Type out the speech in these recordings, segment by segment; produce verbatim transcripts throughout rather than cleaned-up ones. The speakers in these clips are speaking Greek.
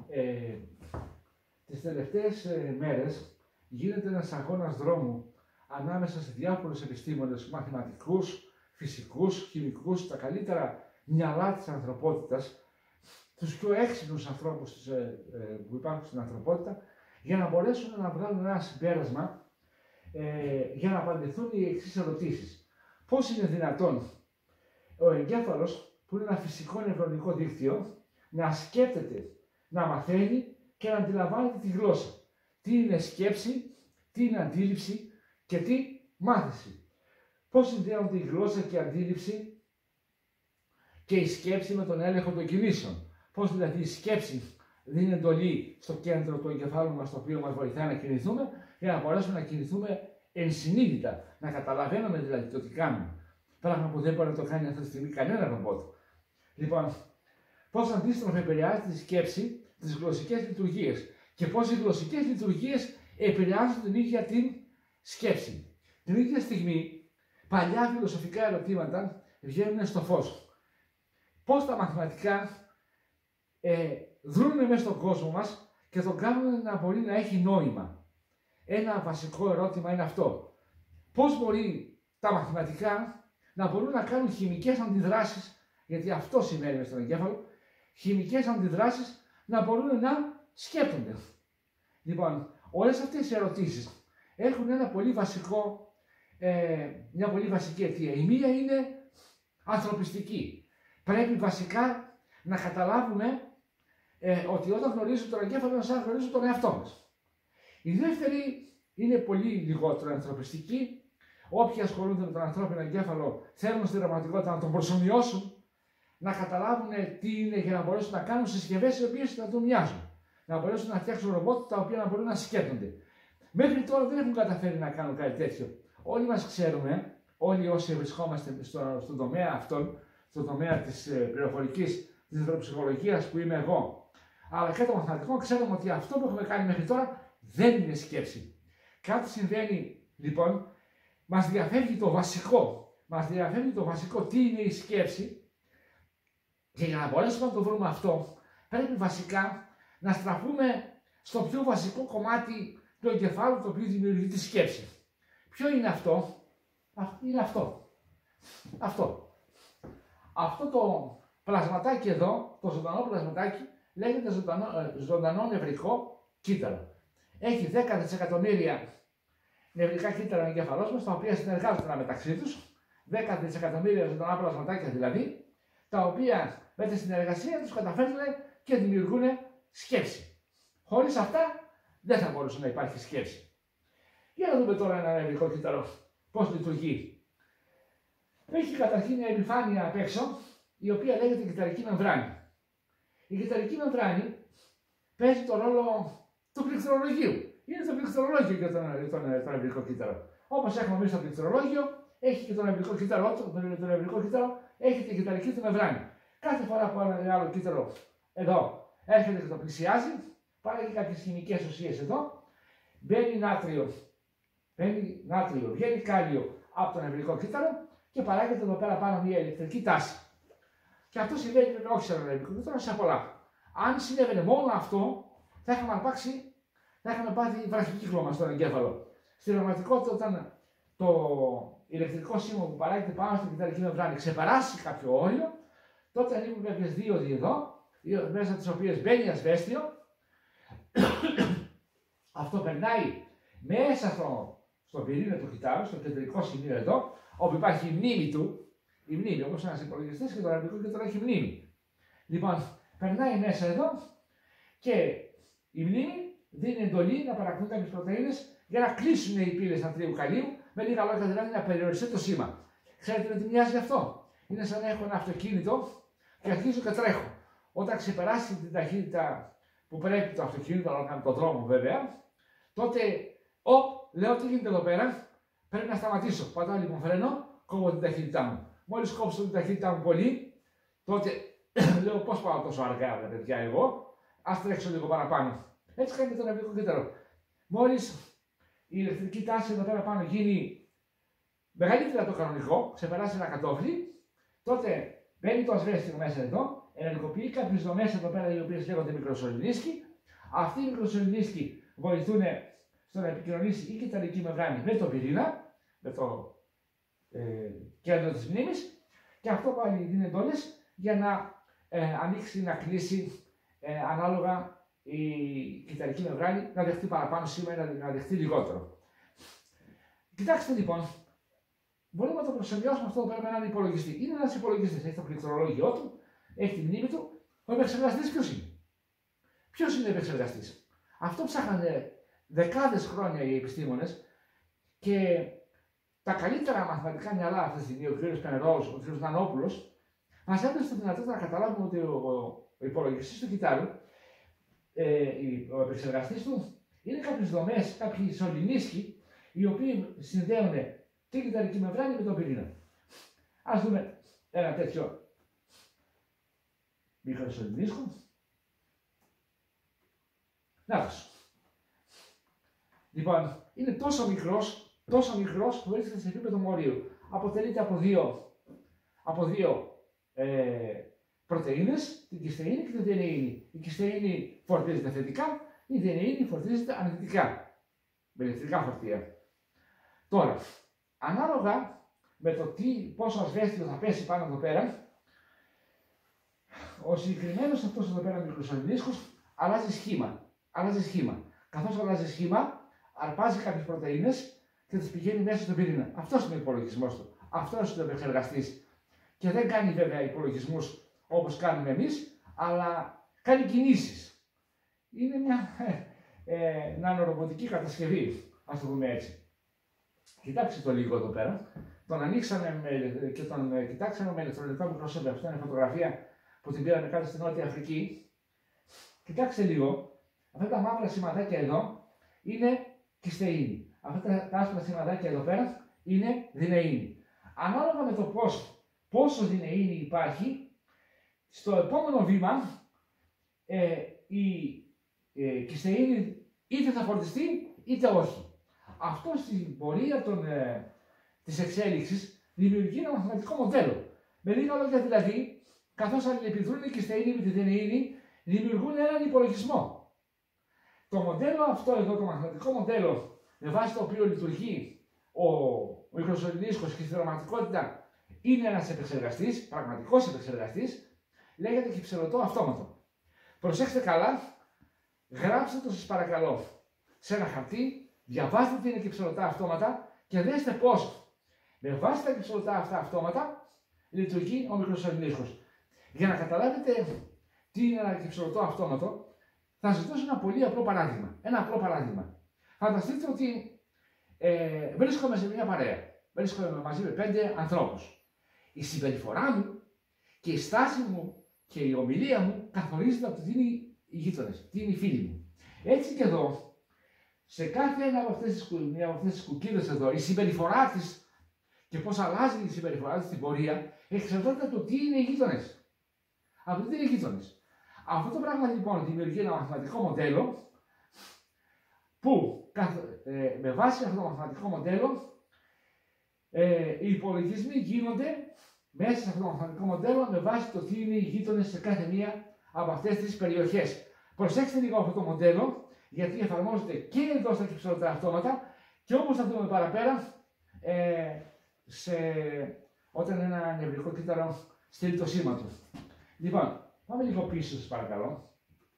Ε, τις τελευταίες ε, μέρες γίνεται ένας αγώνας δρόμου ανάμεσα σε διάφορους επιστήμονες, μαθηματικούς, φυσικούς, χημικούς, τα καλύτερα μυαλά της ανθρωπότητας, τους πιο έξυπνους ανθρώπους ε, ε, που υπάρχουν στην ανθρωπότητα, για να μπορέσουν να βγάλουν ένα συμπέρασμα ε, για να απαντηθούν οι εξής ερωτήσεις. Πώς είναι δυνατόν ο εγκέφαλος, που είναι ένα φυσικό νευρονικό δίκτυο, να σκέπτεται, να μαθαίνει και να αντιλαμβάνεται τη γλώσσα. Τι είναι σκέψη, τι είναι αντίληψη και τι μάθηση. Πώς συνδέονται η γλώσσα και η αντίληψη και η σκέψη με τον έλεγχο των κινήσεων. Πώς δηλαδή η σκέψη δίνει εντολή στο κέντρο του εγκεφάλου μας, το οποίο μας βοηθάει να κινηθούμε, για να μπορέσουμε να κινηθούμε ενσυνείδητα, να καταλαβαίνουμε δηλαδή το τι κάνουμε. Πράγμα που δεν μπορεί να το κάνει αυτή τη στιγμή κανένα ρομπότ. Λοιπόν, πώς αντίστροφα επηρεάζει τη σκέψη, τις γλωσσικές λειτουργίες και πώς οι γλωσσικές λειτουργίες επηρεάζουν την ίδια την σκέψη. Την ίδια στιγμή, παλιά φιλοσοφικά ερωτήματα βγαίνουν στο φως. Πώς τα μαθηματικά ε, δρούν μέσα στον κόσμο μας και τον κάνουν να μπορεί να έχει νόημα. Ένα βασικό ερώτημα είναι αυτό. Πώς μπορεί τα μαθηματικά να μπορούν να κάνουν χημικές αντιδράσεις, γιατί αυτό συμβαίνει στον εγκέφαλο, χημικές αντιδράσεις να μπορούν να σκέπτονται. Λοιπόν, όλες αυτές οι ερωτήσεις έχουν ένα πολύ βασικό, ε, μια πολύ βασική αιτία. Η μία είναι ανθρωπιστική. Πρέπει βασικά να καταλάβουμε ε, ότι όταν γνωρίζουμε τον εγκέφαλο είναι σαν να γνωρίζουμε τον εαυτό μας. Η δεύτερη είναι πολύ λιγότερο ανθρωπιστική. Όποιοι ασχολούνται με τον ανθρώπινο εγκέφαλο θέλουν στην πραγματικότητα να τον προσομοιώσουν, να καταλάβουν τι είναι για να μπορέσουν να κάνουν συσκευές οι οποίες να του μοιάζουν. Να μπορέσουν να φτιάξουν ρομπότ τα οποία να μπορούν να σκέπτονται. Μέχρι τώρα δεν έχουν καταφέρει να κάνουν κάτι τέτοιο. Όλοι μας ξέρουμε, όλοι όσοι βρισκόμαστε στο, στον τομέα αυτόν, στον τομέα της πληροφορικής, της νευροψυχολογίας που είμαι εγώ, αλλά και των μαθηματικών, ξέρουμε ότι αυτό που έχουμε κάνει μέχρι τώρα δεν είναι σκέψη. Κάτι συμβαίνει λοιπόν, μας διαφεύγει το βασικό. Μας διαφεύγει το βασικό τι είναι η σκέψη, και για να μπορέσουμε να το βρούμε αυτό, πρέπει βασικά να στραφούμε στο πιο βασικό κομμάτι του εγκεφάλου το οποίο δημιουργεί τη σκέψη. Ποιο είναι αυτό? Είναι αυτό. Αυτό. Αυτό το πλασματάκι εδώ, το ζωντανό πλασματάκι, λέγεται ζωντανό, ζωντανό νευρικό κύτταρο. Έχει δέκα δισεκατομμύρια νευρικά κύτταρα ο εγκέφαλός μας, τα οποία συνεργάζονται μεταξύ τους, δέκα δισεκατομμύρια ζωντανά πλασματάκια δηλαδή, τα οποία με τη συνεργασία τους καταφέρνουν και δημιουργούν σκέψη. Χωρίς αυτά δεν θα μπορούσε να υπάρχει σκέψη. Για να δούμε τώρα ένα νευρικό κύτταρο πώς λειτουργεί. Έχει καταρχήν μια επιφάνεια απ' έξω, η οποία λέγεται κυτταρική μεμβράνη. Η κυτταρική μεμβράνη παίζει τον ρόλο του πληκτρολογίου. Είναι το πληκτρολόγιο για τον, τον, τον νευρικό κύτταρο. Όπως έχουμε εμείς το πληκτρολόγιο, έχει και το νευρικό κύτταρο, το νευρικό κύτταρο έχει την κυτταρική του μεμβράνη. Κάθε φορά που ένα άλλο κύτταρο εδώ έρχεται και το πλησιάζει, παράγει κάποιες χημικές ουσίες εδώ, μπαίνει νάτριο, μπαίνει νάτριο, βγαίνει κάλιο από το νευρικό κύτταρο και παράγεται εδώ πέρα πάνω μια ηλεκτρική τάση. Και αυτό συμβαίνει όχι σε ένα νευρικό κύτταρο, σε πολλά. Αν συνέβαινε μόνο αυτό, θα είχαμε αρπάξει, θα είχαμε πάθει βραχικύκλωμα στον εγκέφαλο. Στην πραγματικότητα, όταν το ηλεκτρικό σήμα που παράγεται πάνω στην κυτταρική μεμβράνη ξεπεράσει κάποιο όριο, τότε ανοίγουν κάποιες δίωδοι εδώ, μέσα τις οποίες μπαίνει ασβέστιο. Αυτό περνάει μέσα στο, στον πυρήνα του κυττάρου, στο κεντρικό σημείο εδώ, όπου υπάρχει η μνήμη του. Η μνήμη, όπως ένας υπολογιστής και το νευρικό κύτταρο έχει μνήμη. Λοιπόν, περνάει μέσα εδώ και η μνήμη δίνει εντολή να παρακτούν κάποιες πρωτεΐνες για να κλείσουν οι πύλες νατρίου καλίου, με λίγα λόγια δηλαδή να περιοριστεί το σήμα. Ξέρετε με τι μοιάζει αυτό? Είναι σαν να έχω ένα αυτοκίνητο και αρχίζω και τρέχω. Όταν ξεπεράσει την ταχύτητα που πρέπει το αυτοκίνητο, αλλά κάνει τον δρόμο βέβαια, τότε, οπ, λέω τι γίνεται εδώ πέρα, πρέπει να σταματήσω. Πατάω λοιπόν φρένο, κόβω την ταχύτητά μου. Μόλις κόψω την ταχύτητά μου πολύ, τότε λέω πώς πάω τόσο αργά, παιδιά, εγώ, ας τρέξω λίγο παραπάνω. Έτσι κάνει το νευρικό κύτταρο. Μόλις η ηλεκτρική τάση εδώ πέρα πάνω γίνει μεγαλύτερα από το κανονικό, ξεπεράσει ένα κατόφλι, τότε μπαίνει το ασβέστιο μέσα εδώ, ενεργοποιεί κάποιες δομές εδώ πέρα οι οποίες λέγονται μικροσωληνίσκοι. Αυτοί οι μικροσωληνίσκοι βοηθούν στο να επικοινωνήσει η κυταρική μεμβράνη με τον πυρήνα, με το ε, κέντρο της μνήμης, και αυτό πάλι δίνει εντόλες για να ε, ανοίξει, να κλείσει ε, ανάλογα η κυταρική μεμβράνη, να δεχτεί παραπάνω σήμα ή να, να δεχτεί λιγότερο. Κοιτάξτε λοιπόν, μπορούμε να το προσεγγιώσουμε αυτό εδώ πέρα με έναν υπολογιστή. Είναι ένας υπολογιστής, έχει το πληκτρολόγιο του, έχει τη μνήμη του. Ο επεξεργαστής ποιος είναι? Ποιος είναι ο επεξεργαστής? Αυτό ψάχνανε δεκάδες χρόνια οι επιστήμονες και τα καλύτερα μαθηματικά μυαλά αυτή τη στιγμή, ο κ. Πενερός, ο κ. Νανόπουλος, μας έδωσε τη δυνατότητα να καταλάβουμε ότι ο, ο, ο υπολογιστής του κυτάρου, ε, ο επεξεργαστής του, είναι κάποιες δομές, κάποιοι σωληνίσκοι, οι οποίοι συνδέουν την κυταρική μεμβράνη με τον πυρήνα. Ας δούμε ένα τέτοιο μικροσωληνίσκο. Νάτος. Λοιπόν, είναι τόσο μικρός, τόσο μικρός που βρίσκεται σε επίπεδο μορίου. Αποτελείται από δύο, από δύο ε, πρωτεΐνες, την κυστεΐνη και την δενεΐνη. Η κυστεΐνη φορτίζεται θετικά, η δενεΐνη φορτίζεται αρνητικά, με ηλεκτρικά φορτία. Τώρα, ανάλογα με το τι, πόσο ασβέστιο θα πέσει πάνω εδώ πέρα, ο συγκεκριμένος αυτός εδώ πέρα μικροσωληνίσκος αλλάζει σχήμα. Αλλάζει σχήμα. Καθώς αλλάζει σχήμα, αρπάζει κάποιες πρωτεΐνες και τις πηγαίνει μέσα στον πυρήνα. Αυτός είναι ο υπολογισμός του. Αυτός είναι ο επεξεργαστής. Και δεν κάνει βέβαια υπολογισμούς όπως κάνουμε εμείς, αλλά κάνει κινήσεις. Είναι μια ε, ε, νανορομποτική κατασκευή, ας το πούμε έτσι. Κοιτάξτε το λίγο εδώ πέρα. Τον ανοίξαμε με, και τον ε, κοιτάξαμε με ηλεκτρονικό μικρόσκοπο. Αυτή είναι φωτογραφία που την πήραμε κάτω στην Νότια Αφρική. Κοιτάξτε λίγο. Αυτά τα μαύρα σηματάκια εδώ είναι κυστεΐνη. Αυτά τα, τα άσπρα σηματάκια εδώ πέρα είναι δινεΐνη. Ανάλογα με το πώς, πόσο δινεΐνη υπάρχει, στο επόμενο βήμα ε, η ε, κυστεΐνη είτε θα φορτιστεί είτε όχι. Αυτό στην πορεία των, ε, της εξέλιξης δημιουργεί ένα μαθηματικό μοντέλο. Με λίγα λόγια δηλαδή, καθώς αλληλεπιδρούν η κυστεΐνη με τη δινεΐνη, δημιουργούν έναν υπολογισμό. Το μοντέλο αυτό εδώ, το μαθηματικό μοντέλο, με βάση το οποίο λειτουργεί ο, ο μικροσωληνίσκος και η δραματικότητα, είναι ένας επεξεργαστής, πραγματικός επεξεργαστής, λέγεται κυψελωτό αυτόματο. Προσέξτε καλά, γράψτε το σας παρακαλώ σε ένα χαρτί, διαβάστε τι είναι κυψελωτά αυτόματα και δέστε πώς με βάση τα κυψελωτά αυτά αυτόματα λειτουργεί ο μικροσωληνίσκος. Για να καταλάβετε τι είναι ένα κυψελωτό αυτόματο, θα σας δώσω ένα πολύ απλό παράδειγμα. Ένα απλό παράδειγμα. Φανταστείτε ότι ε, βρίσκομαι σε μια παρέα. Βρίσκομαι μαζί με πέντε ανθρώπους. Η συμπεριφορά μου και η στάση μου και η ομιλία μου καθορίζεται από το τι είναι οι γείτονες, τι είναι οι φίλοι μου. Έτσι και εδώ, σε κάθε ένα από αυτές τις, μια από αυτές τις κουκκίδες εδώ, η συμπεριφορά της και πώς αλλάζει η συμπεριφορά της στην πορεία εξαρτάται από το τι είναι οι γείτονες. Από το τι είναι οι γείτονες. Αυτό το πράγμα λοιπόν δημιουργεί ένα μαθηματικό μοντέλο που ε, με βάση αυτό το μαθηματικό μοντέλο ε, οι υπολογισμοί γίνονται μέσα σε αυτό το μαθηματικό μοντέλο με βάση το τι είναι οι γείτονες σε κάθε μία από αυτές τις περιοχές. Προσέξτε λίγο αυτό το μοντέλο, γιατί εφαρμόζεται και εδώ στα κυψελωτά αυτόματα και όπως θα δούμε παραπέρα ε, σε, όταν ένα νευρικό κύτταρο στείλει το σήμα του. Λοιπόν, πάμε λίγο πίσω σας παρακαλώ.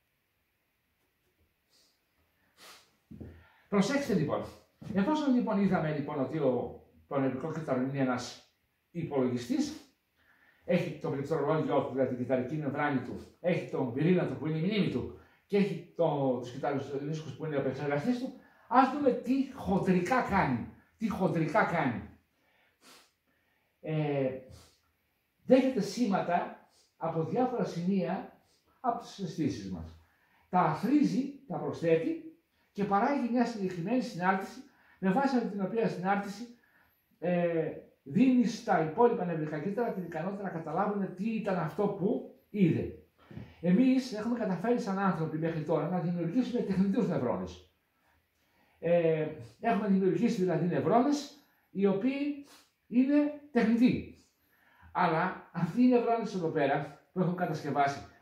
Προσέξτε λοιπόν. Εφόσον λοιπόν είδαμε λοιπόν ότι ο, το νευρικό κύτταρο είναι ένας υπολογιστής, έχει το πληκτρολόγιο του, δηλαδή την κυταρική μεμβράνη του, έχει τον πυρήνα του που είναι η μνήμη του και έχει το, τους κυταροδίσκους που είναι ο επεξεργαστής του, ας δούμε τι χοντρικά κάνει. Τι χοντρικά κάνει. Ε, δέχεται σήματα από διάφορα σημεία από τις αισθήσεις μας. Τα αθροίζει, τα προσθέτει και παράγει μια συγκεκριμένη συνάρτηση, με βάση την οποία συνάρτηση ε, δίνει στα υπόλοιπα νευρικά κύτταρα την ικανότητα να καταλάβουν τι ήταν αυτό που είδε. Εμείς έχουμε καταφέρει σαν άνθρωποι μέχρι τώρα να δημιουργήσουμε τεχνητούς νευρώνες. Ε, έχουμε δημιουργήσει δηλαδή νευρώνες οι οποίοι είναι τεχνητοί. Αλλά αυτοί οι νευρώνες εδώ πέρα που έχουν κατασκευάσει